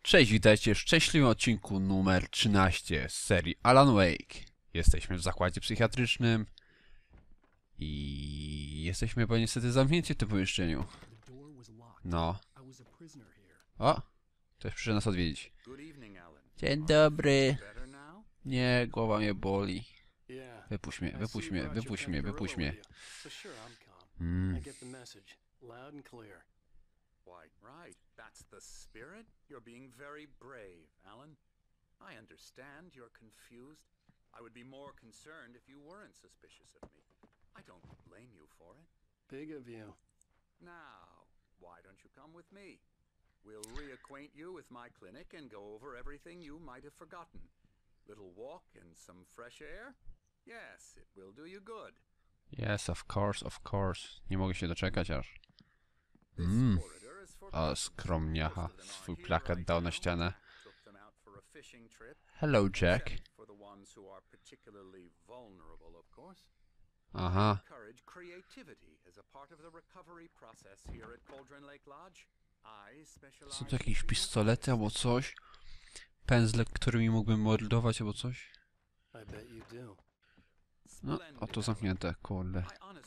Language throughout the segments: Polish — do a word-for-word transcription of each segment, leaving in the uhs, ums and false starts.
Cześć, witajcie w szczęśliwym odcinku numer trzynaście z serii Alan Wake. Jesteśmy w zakładzie psychiatrycznym i jesteśmy bo niestety zamknięci w tym pomieszczeniu. No. O! Ktoś przyszedł nas odwiedzić. Dzień dobry. Nie, głowa mnie boli. Wypuść mnie, wypuść mnie, wypuść mnie, wypuść mnie. Mm. Why, right. That's the spirit. You're being very brave, Alan. I understand you're confused. I would be more concerned if you weren't suspicious of me. I don't blame you for it. Big of you. Now, why don't you come with me? We'll reacquaint you with my clinic and go over everything you might have forgotten. Little walk and some fresh air? Yes, it will do you good. Yes, of course, of course. Nie mogę się doczekać aż. Mm. A skromniacha swój plakat dał na ścianę. Hello, Jack. Aha. Są tu jakieś pistolety albo coś? Pędzle, którymi mógłbym mordować albo coś? No, oto zamknięte, kurde.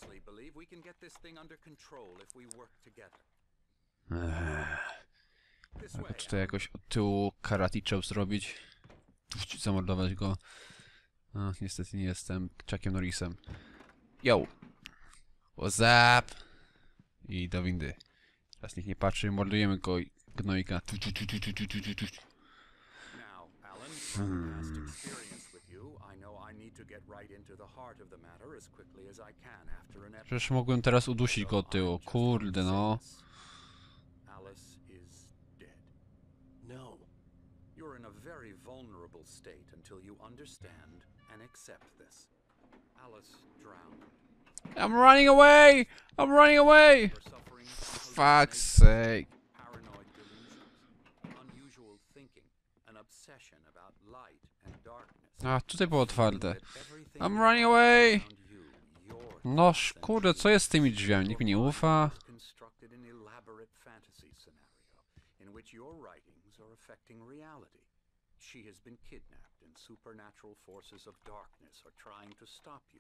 Albo tutaj jakoś od tyłu karate chop zrobić. Zamordować go. No, niestety nie jestem Chuckiem Norrisem. Yo! What's up? I do windy. Teraz nikt nie patrzy, mordujemy go i gnojka. Hmm. Przecież mogłem teraz udusić go od tyłu. Kurde no. You're in a very vulnerable state until you understand and accept this. Alice drowned. I'm running away! I'm running away! Fuck's sake. Paranoid delusions, unusual thinking, an obsession about light and darkness. A, tutaj było otwarte. I'm running away! Noż, kurde, co jest z tymi drzwiami? Nikt mi nie ufa. She has been kidnapped and supernatural forces of darkness are trying to stop you.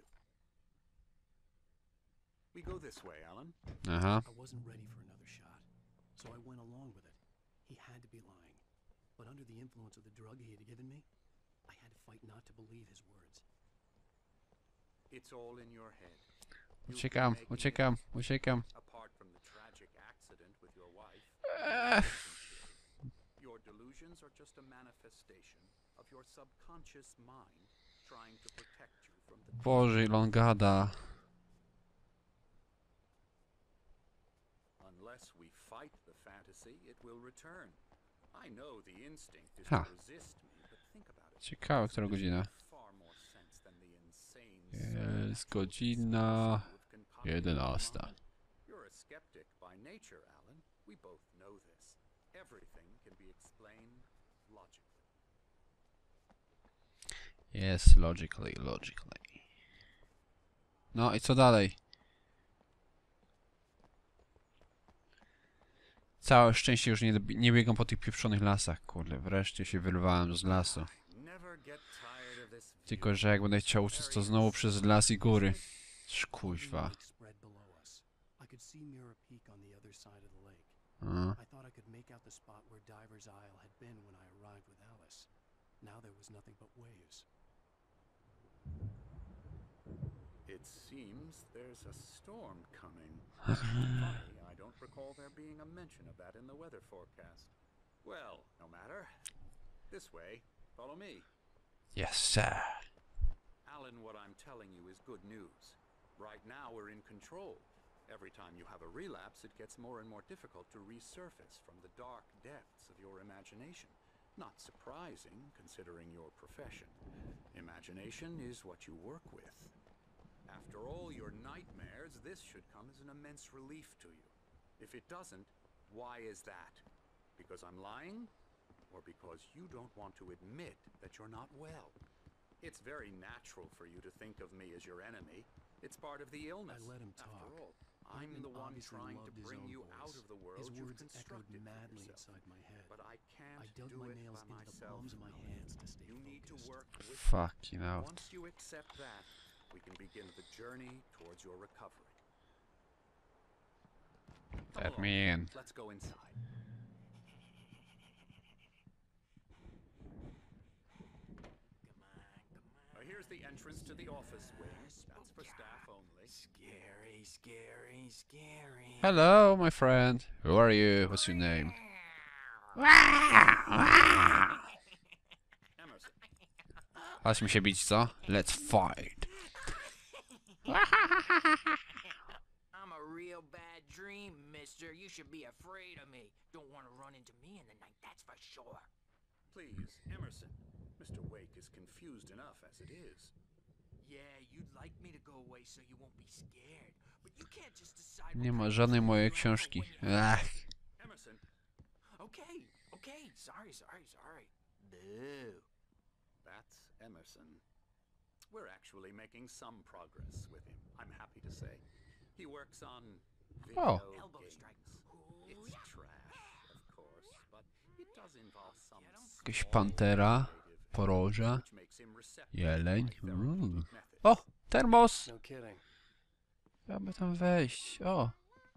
We go this way, Alan. Aha. I wasn't ready for another shot, so I went along with it. He had to be lying. But under the influence of the drug he had given me, I had to fight not to believe his words. It's all in your head. Uciekam, uciekam, uciekam. Apart from the tragic accident with your wife. Ech. Your delusions are just a manifestation of your subconscious mind trying to protect you from the... Boże, ile on gada. Unless we fight the fantasy, it will return. I know the instinct is Ha. to resist me, but think about it. Ciekawe, która godzina. Far more sense than the insane Jest godzina jedenasta. You're a skeptic by nature, Alan. We both know this. Everything can be explained logically. Yes, logically, logically. No i co dalej? Całe szczęście już nie, nie biegam po tych pieprzonych lasach, kurde. Wreszcie się wyrwałem z lasu. Tylko, że jak będę chciał uciec, to znowu przez las i góry. Szkuźwa. A. I thought I could make out the spot where Diver's Isle had been when I arrived with Alice. Now there was nothing but waves. It seems there's a storm coming. Funny, I don't recall there being a mention of that in the weather forecast. Well, no matter. This way. Follow me. Yes, sir. Alan, what I'm telling you is good news. Right now we're in control. Every time you have a relapse, it gets more and more difficult to resurface from the dark depths of your imagination. Not surprising, considering your profession. Imagination is what you work with. After all your nightmares, this should come as an immense relief to you. If it doesn't, why is that? Because I'm lying? Or because you don't want to admit that you're not well? It's very natural for you to think of me as your enemy. It's part of the illness. I let him talk. After all, I'm the one trying to bring you out of the world His road you've words echoed constructed for madly yourself. inside my head. But I can't I dug do my it nails by into the myself. palms of my hands to stay You need to focused. work with Fucking out. Once you accept that, we can begin the journey towards your recovery. Come Let along. me in. Let's go inside. Uh, here's the entrance to the office wing. That's for staff only. Scary, scary, scary. Hello, my friend. Who are you? What's your name? Emerson, Chodźmy się bić, co? Let's fight. I'm a real bad dream, mister. You should be afraid of me. Don't want to run into me in the night, that's for sure. please, Emerson. Mister Wake is confused enough as it is. Yeah, you'd like me to go away so you won't be scared. But you can't just decide. Nie what ma kind of żadnej dream mojej you have książki. when you- Ech. Emerson, Okay, okay. Sorry, sorry, sorry. Boo. that's Emerson. We're actually making some progress with him, I'm happy to say. He works on video Oh. Elbow games. strike. It's trash, of course, but it does involve some Jakaś small pantera, creative poroża, which makes him receptive jeleń. to my Uuu. therapeutic methods. O, termos! No kidding. Aby tam wejść. O.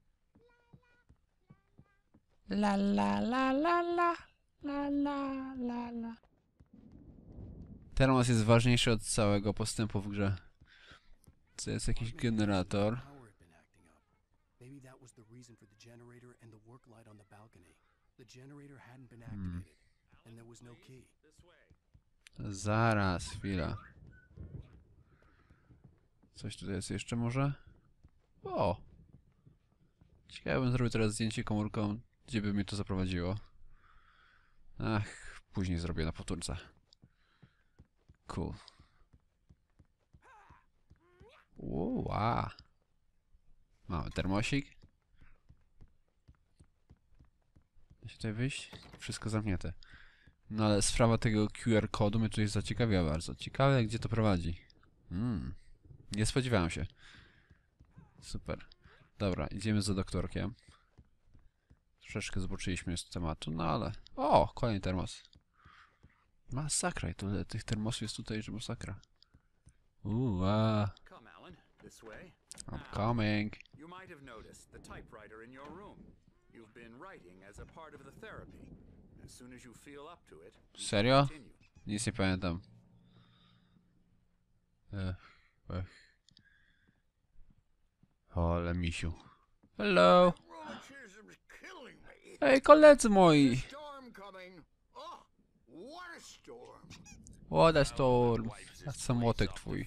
La la la la la. La la la la. Termos jest ważniejszy od całego postępu w grze. To jest jakiś generator. Power had been acting up. Maybe that was the reason for the generator and the work light on the balcony. The generator hadn't been activated, and there was no key. This way. Zaraz, chwila. Coś tutaj jest jeszcze może? O! Ciekawe, bym zrobił teraz zdjęcie komórką, gdzie by mnie to zaprowadziło. Ach, później zrobię na powtórce. Cool. Uła. Mamy termosik. Da się tutaj wyjść? Wszystko zamknięte. No ale sprawa tego Q R kodu mnie tutaj zaciekawiła bardzo. Ciekawe, gdzie to prowadzi. Hmm. Nie spodziewałem się. Super. Dobra, idziemy za doktorkiem. Troszeczkę zboczyliśmy z tematu, no ale... O! Kolejny termos. Masakra, i tyle tych termosów jest tutaj, że masakra. Uuu, a. Come, Alan, this way. I'm coming. You might have noticed the typewriter in your room. You've been writing as a part of the therapy. As soon as you feel up to it, you can Serio? continue. Nic nie pamiętam. Ech, ech. Ole, misiu. Hello! Rheumatism's killing me. Ej, koledzy moi! Storm coming. Oh, what a storm. What a storm. A samotek twój.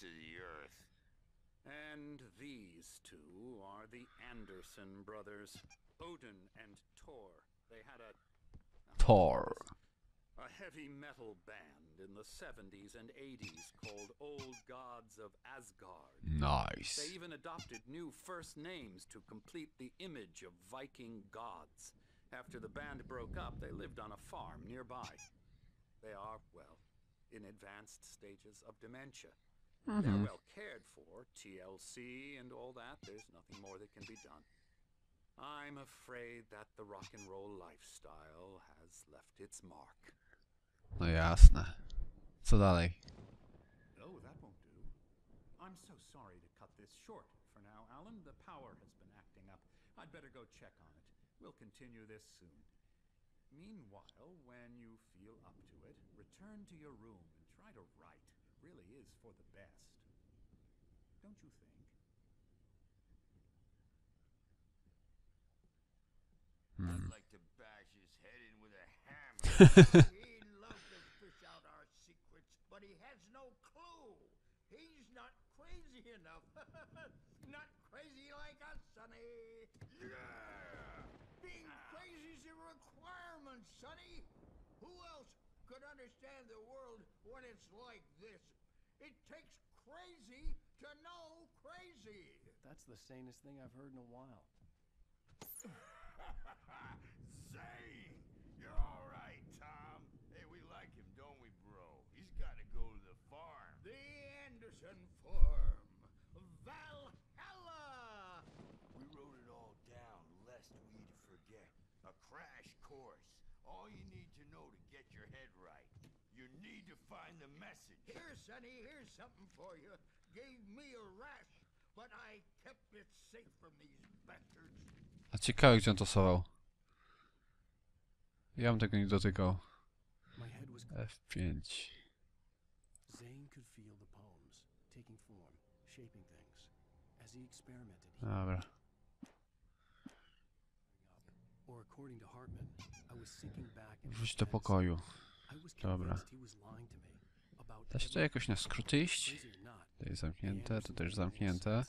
And these two are the Anderson brothers, Odin and Thor. They had a Thor. a heavy metal band in the seventies and eighties called Old Gods of Asgard. Nice. They even adopted new first names to complete the image of Viking gods. After the band broke up, they lived on a farm nearby. They are, well, in advanced stages of dementia. They're well cared for, T L C and all that. There's nothing more that can be done. I'm afraid that the rock and roll lifestyle has left its mark. No jasne. Co dalej? No, that won't do. I'm so sorry to cut this short for now, Alan. The power has been acting up. I'd better go check on it. We'll continue this soon. Meanwhile, when you feel up to it, return to your room and try to write. It really is for the best. Don't you think? I'd like to bash his head in with a hammer. He'd love to fish out our secrets, but he has no clue. He's not crazy enough. Not crazy like us, Sonny. Yeah! Being crazy's a requirement, Sonny. Who else could understand the world when it's like this? It takes crazy to know crazy. That's the sanest thing I've heard in a while. Say, you're all right, Tom. Hey, we like him, don't we, bro? He's got to go to the farm. The Anderson farm. Valhalla! We wrote it all down, lest we'd forget. course. All you need to know to get your head right. You need to find the message. Here, Sonny, here's something for you. Gave me a rash, but I kept it safe from these bastards. A ciekawe, gdzie on to schował. Ja bym tego nie dotykał. My head was F pięć. Zane could feel the poems taking form, shaping things. As he experimented, he Dobra. or according to Hartman, I was sinking back in Wróć do pokoju. I was Dobra. convinced he was lying to me about Da się to jakoś na skróty iść? crazy or not. To jest zamknięte, to też zamknięte.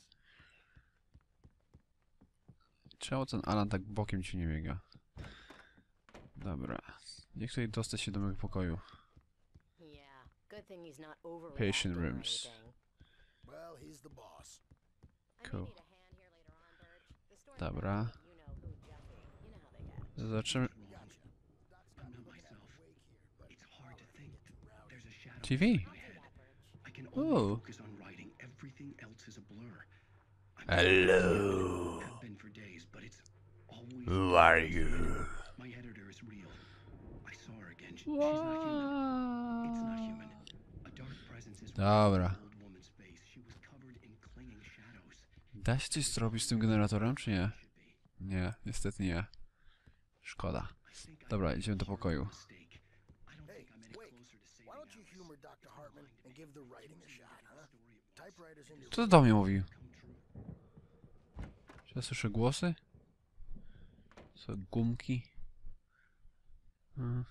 Czemu ten Alan tak bokiem ci nie biega? Dobra. Niech tutaj dostać się do mojego pokoju. Yeah, good thing he's not overreacting Patient or rooms. anything. Well, he's the boss. I may Cool. need a hand here later on, Birch. The story Dobra. about you know who jumpy. You know how they get. Zobaczymy. I'm not myself. It's hard to think. There's a shadow. T V. I'll do that, Birch. I can only Oh. focus on writing. Everything else is a blur. I'm Hello. have been for days, but it's always. Who are you? My editor is real. I saw her again. She- She's not human. It's not human. A dark presence is Dobra. an old woman's face. She was covered in clinging shadows. Da się coś zrobić z tym generatorem, czy nie? Should be. Nie, niestety nie. Szkoda. I think I Dobra, idziemy do pokoju. mistake. I don't Hey, think I'm any wait. closer to saving Why don't you Alice. humor Doctor Hartman and give the writing a shot, huh? Typewriters in your Co to do mnie mówi? Come true. Czy ja słyszę głosy? Co, gumki? Hmm.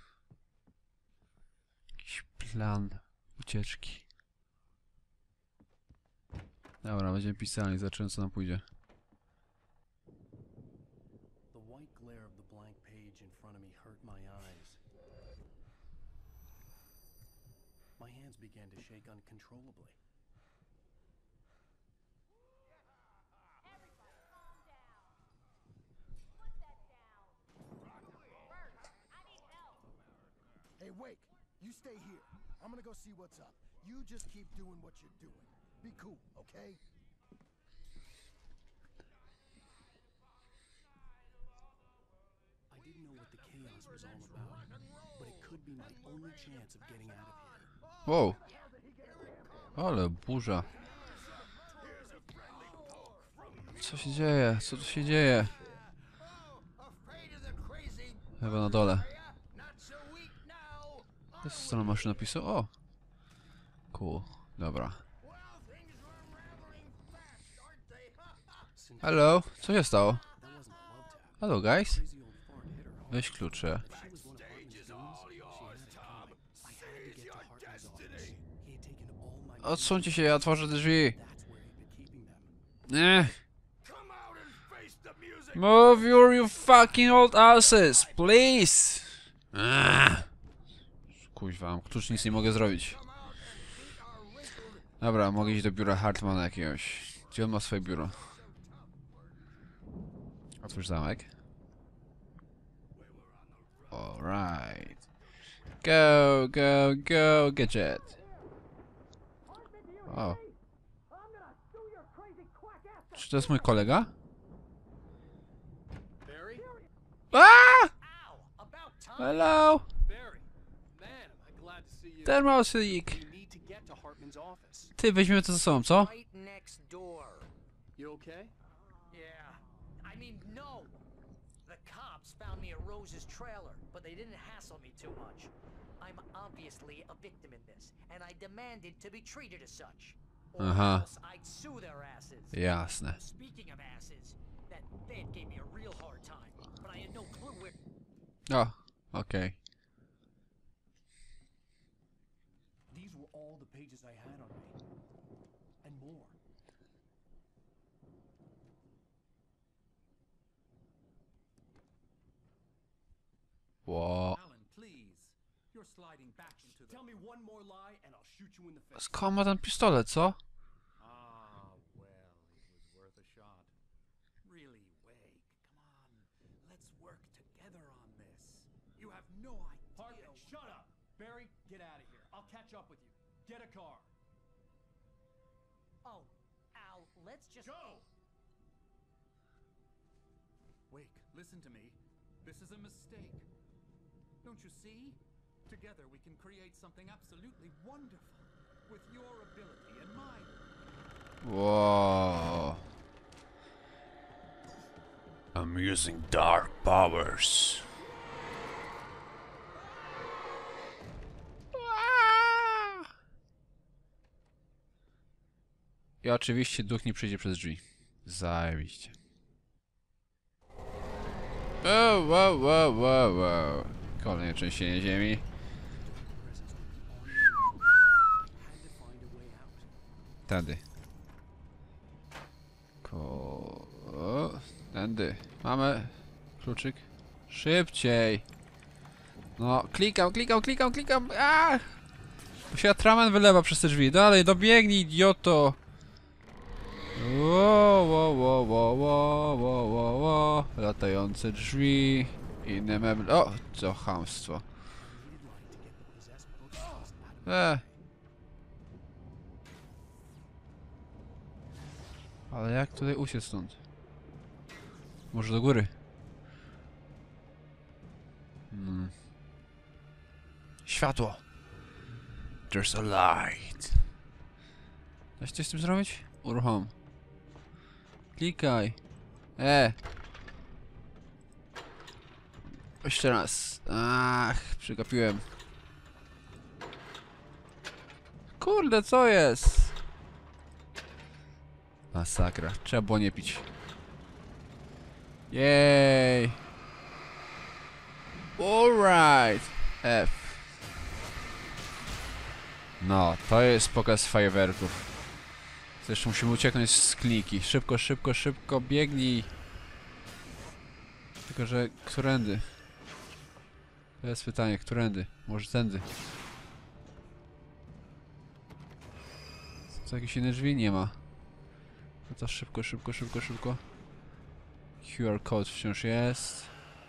Jakiś plan ucieczki. Dobra, będziemy pisali, zobaczymy co nam pójdzie. The white glare of the blank page in front of me hurt my eyes. My hands began to shake uncontrollably. Hey, Wake, you stay here. I'm gonna go see what's up. You just keep doing what you're doing. Be cool, okay? I didn't know what the chaos was all about, but it could be my only chance of getting out of here. Wow! Ale burza. Co się dzieje? Co tu się dzieje? Afraid of the crazy Chyba na dole. not so weak now. To jest strona maszynopisu. O! Cool. Dobra. Well, things are unraveling fast, aren't they? Since Hello, co się stało? that wasn't a love tap, Hello guys. crazy old fart hit her hard. Weź klucze. If she was one of Hartman's goons, she had it coming. I had to get to Hartman's office. He had taken all my Odsuńcie się, ja otworzę drzwi. That's where he'd been keeping them. Nie. Come out and face the music. Move your you fucking old asses, please. Ugh. Kuźwa, mam klucz, nic nie mogę zrobić. Dobra, mogę iść do biura Hartmana jakiegoś. Gdzie on ma swoje biuro? Otwórz zamek. Alright. Go, go, go, gadget. O. Czy to jest mój kolega? Barry? Ah! Ow! About time! Hello! Barry! Man, am I glad to see you. Termosik. We need to get to Hartman's office. Ty, weźmiemy to ze sobą, co? Right next door. You okay? Yeah. I mean, no. The cops found me at Rose's trailer, but they didn't hassle me too much. I'm obviously a victim in this, and I demanded to be treated as such. Or Uh-huh. else I'd sue their asses. Jasne. Speaking of asses, that Fed gave me a real hard time, but I had no clue where. O, okej. These were all the pages I had on me. And more. Ło. Alan, please. You're sliding back into the... Tell me one more lie and I'll shoot you in the face. Skąd ma ten pistolet, co? Ah, well, it was worth a shot. Really, Wake, come on. Let's work together on this. You have no idea. Hartman, shut up! Barry, get out of here. I'll catch up with you. Get a car. Oh, Al, let's just. Go! Wake, listen to me. This is a mistake. Don't you see? Together we can create something absolutely wonderful. With your ability and mine. Whoa. I'm using dark powers. I oczywiście duch nie przyjdzie przez drzwi. Zajebiście. Wow, wow, wow, wow, wow. Kolejne trzęsienie ziemi. Tędy. Ko... O, tędy. Mamy kluczyk. Szybciej. No, klikam, klikam, klikam, klikam. Aaa! Bo się atrament wylewa przez te drzwi. Dalej, dobiegnij, idioto. Wo, wo, wo, wo, wo, wo, wo, wo. Latające drzwi. Inne meble. O, co chamstwo. E. Ale jak tutaj uciec stąd? Może do góry? Hmm. Światło! There's a light. Da się coś z tym zrobić? Uruchom. Klikaj. E. Jeszcze raz. Ach, przegapiłem. Kurde, co jest? Masakra. Trzeba było nie pić. Jej. Alright. F. No, to jest pokaz fajerwerków. Zresztą musimy ucieknąć z kliniki. Szybko, szybko, szybko, biegnij. Tylko, że którędy? To jest pytanie, którędy? Może tędy? Co, jakieś inne drzwi? Nie ma. No to szybko, szybko, szybko, szybko. Q R code wciąż jest.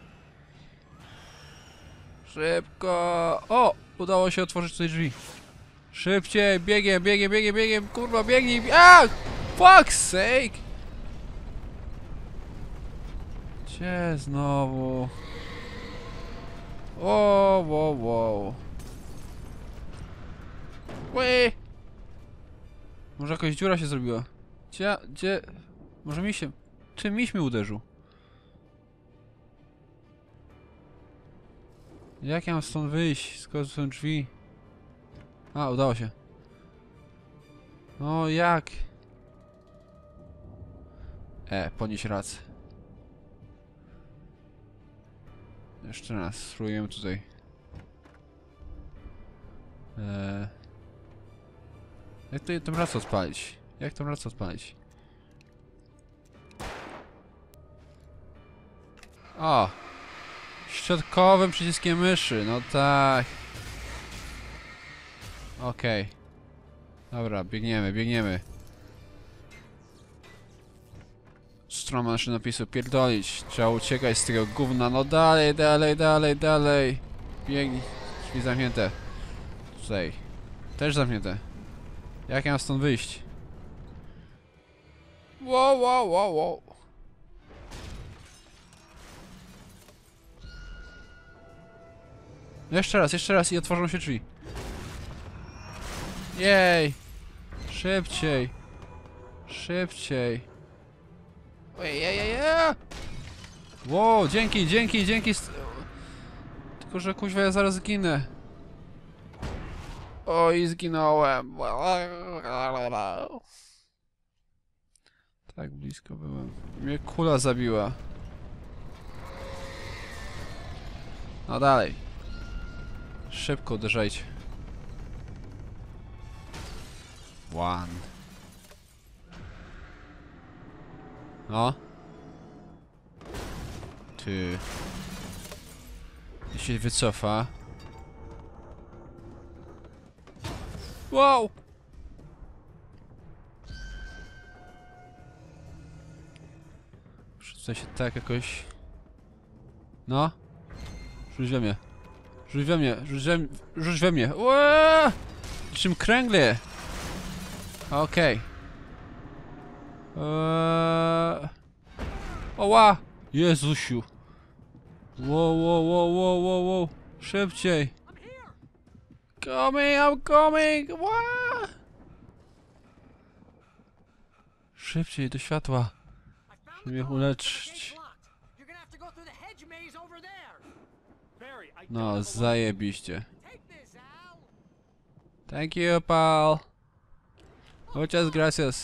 Szybko! O! Udało się otworzyć tutaj drzwi. Szybciej! Biegiem, biegiem, biegiem, biegiem! Kurwa, biegnij! A! Fuck's sake! Gdzie znowu? O, wow, wow. Łe! Może jakaś dziura się zrobiła? Gdzie? Gdzie? Może mi się... Czym miś mi uderzył? Jak ja mam stąd wyjść? Skąd są drzwi? A, udało się. No jak? E, podnieś rację. Jeszcze raz, spróbujemy tutaj. Eee. Jak to tą rację odpalić? Jak tą rację odpalić? O! Środkowym przyciskiem myszy, no tak. Okej. Okay. Dobra, biegniemy, biegniemy. Strona naszego napisu, pierdolić. Trzeba uciekać z tego gówna, no dalej, dalej, dalej, dalej. Biegnij. Drzwi zamknięte. Tutaj. Też zamknięte. Jak ja mam stąd wyjść? Wow, wow, wow, wow. Jeszcze raz, jeszcze raz i otworzą się drzwi. Jej! Szybciej! Szybciej! Ojej, ej, ej, ej! Wow, dzięki, dzięki, dzięki! Tylko, że kuźwa ja zaraz zginę. Oj, zginąłem. Tak blisko byłem. Mnie kula zabiła. No dalej. Szybko uderzajcie. One. No. Ty. I się wycofa. Wow! Muszę się tak jakoś... No. Rzuć we mnie. Rzuć we mnie. Rzuć we, rzuć we mnie. Ła! Czym kręgle? Okej. Okay. Eee... Oła! Jezusiu. Wow, wow, wow, wow, wow, wow. Szybciej. Coming, I'm coming. Wow. Szybciej do światła. Żeby mnie uleczyć. No, zajebiście. Thank you, pal. Muchas gracias.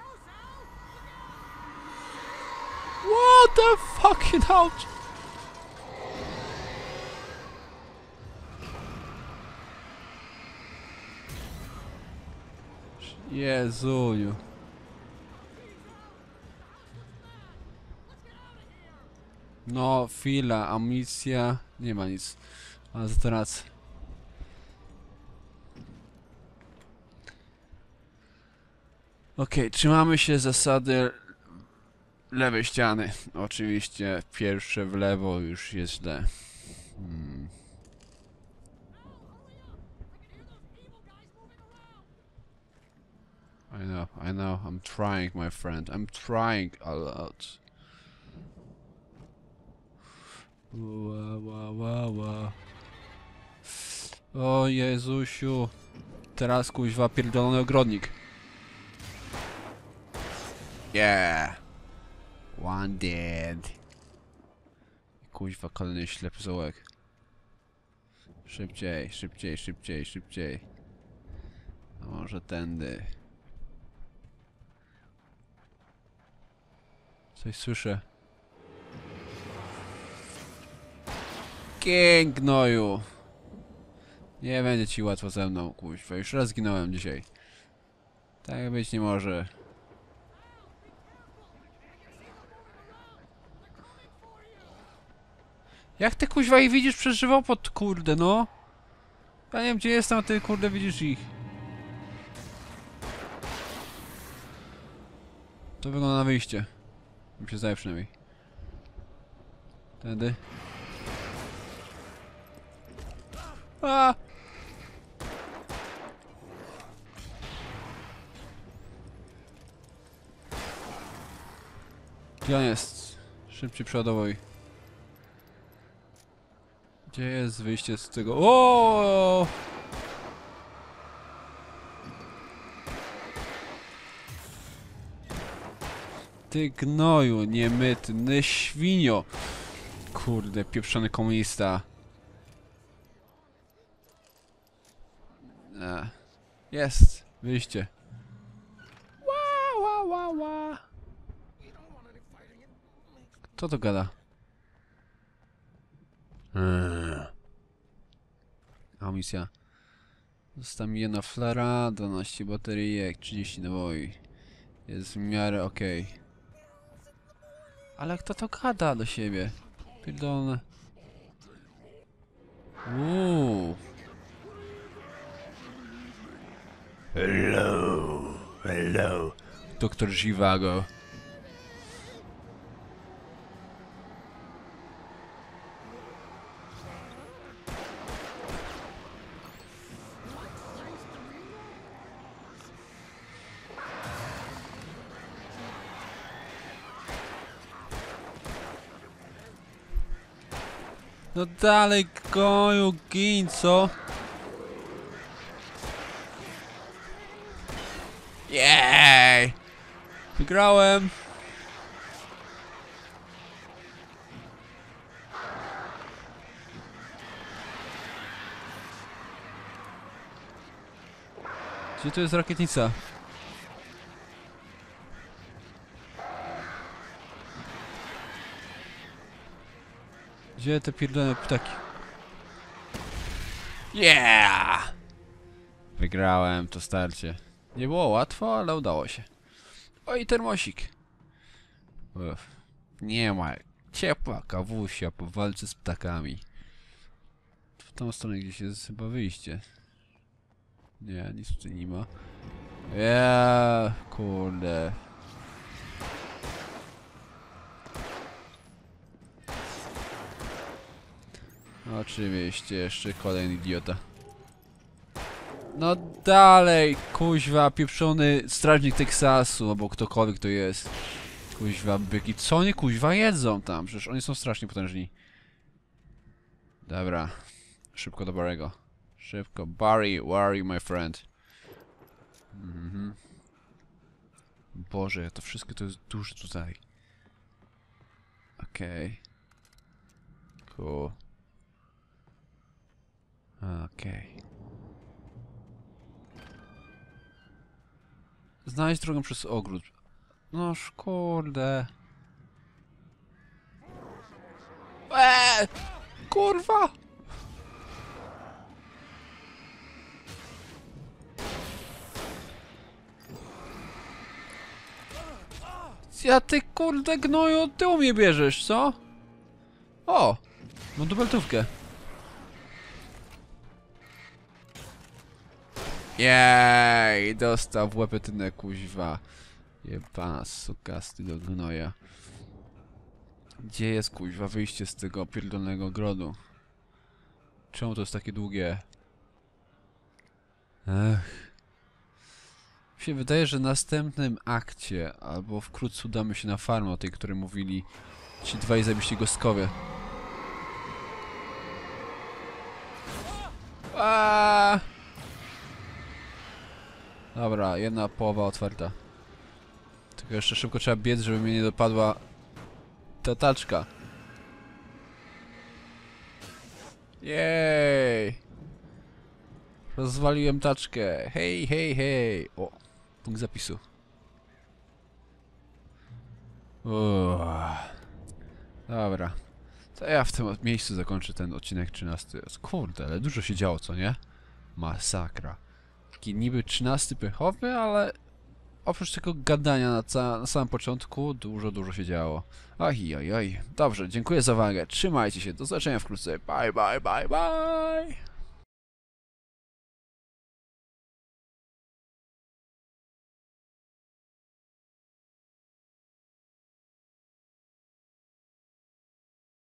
What the fucking hell? Jezuniu. No, chwila, amunicja. Nie ma nic. Ale za teraz. Okej, okay, trzymamy się zasady lewej ściany. Oczywiście pierwsze w lewo już jest źle. Hmm. I know, I know, I'm trying, my friend. I'm trying a lot. Ła, ła, ła, ła. O Jezusiu. Teraz kuźwa pierdolony ogrodnik. Yeah. One dead. Kuźwa kolejny ślepy zaułek. Szybciej, szybciej, szybciej, szybciej. A może tędy. Coś słyszę. King gnoju. Nie będzie ci łatwo ze mną, kuźwa. Już raz zginąłem dzisiaj. Tak być nie może. Jak ty kuźwa ich widzisz przez żywopłot, kurde, no? Ja nie wiem gdzie jestem, a ty kurde widzisz ich. To wygląda na wyjście. Mi się zdaje przynajmniej. Tędy. A! Gdzie on jest? Szybciej przeładowuj. Gdzie jest wyjście z tego? O! Ty gnoju, niemytny świnio. Kurde, pieprzony komunista. E, jest wyjście. Ła, ła, ła, ła. Kto to gada? Eee. Amunicja. Została mi jedna flera, dwanaście baterijek, trzydzieści naboi. Jest w miarę okej. Okay. Ale kto to gada do siebie? Pierdolone. Uuu. Hello, hello, doktor Zhivago. No dalej, koju, gin, co? Jej! Wygrałem! Gdzie to jest rakietnica? Gdzie te pierdolone ptaki? Yeah! Wygrałem to starcie. Nie było łatwo, ale udało się. Oj, termosik. Uff. Nie ma. Ciepła kawusia po walce z ptakami. W tą stronę gdzieś jest chyba wyjście. Nie, nic tutaj nie ma. Ja, kurde. Oczywiście, jeszcze kolejny idiota. No dalej, kuźwa, pieprzony strażnik Teksasu, albo ktokolwiek to jest. Kuźwa, byki. Co oni kuźwa jedzą tam? Przecież oni są strasznie potężni. Dobra. Szybko do Barry'ego. Szybko. Barry, where are you, my friend? Mhm. Boże, to wszystko to jest duże tutaj. Okej. Okay. Cool. Okej. Okay. Znajdź drogę przez ogród. No kurde. Eee! Kurwa! Ja ty kurde gnoju od tyłu mnie bierzesz, co? O! Mam dubeltówkę. Jej! Dostał w łepetynę kuźwa. Jebana suka z tego gnoja. Gdzie jest kuźwa wyjście z tego pierdolnego grodu? Czemu to jest takie długie? Ech. Mi się wydaje, że w następnym akcie, albo wkrótce udamy się na farmę, o tej, której mówili ci dwaj zabiści gostkowie. Aaaa! Dobra, jedna połowa otwarta. Tylko jeszcze szybko trzeba biec, żeby mnie nie dopadła ta taczka. Jej! Rozwaliłem taczkę. Hej, hej, hej! O, punkt zapisu. Uff. Dobra. To ja w tym miejscu zakończę ten odcinek trzynasty. Kurde, ale dużo się działo, co nie? Masakra. Taki niby trzynasty pechowy, ale oprócz tego gadania na, ca na samym początku dużo, dużo się działo. Oj, oj, oj. Dobrze, dziękuję za uwagę. Trzymajcie się. Do zobaczenia wkrótce. Bye, bye, bye, bye.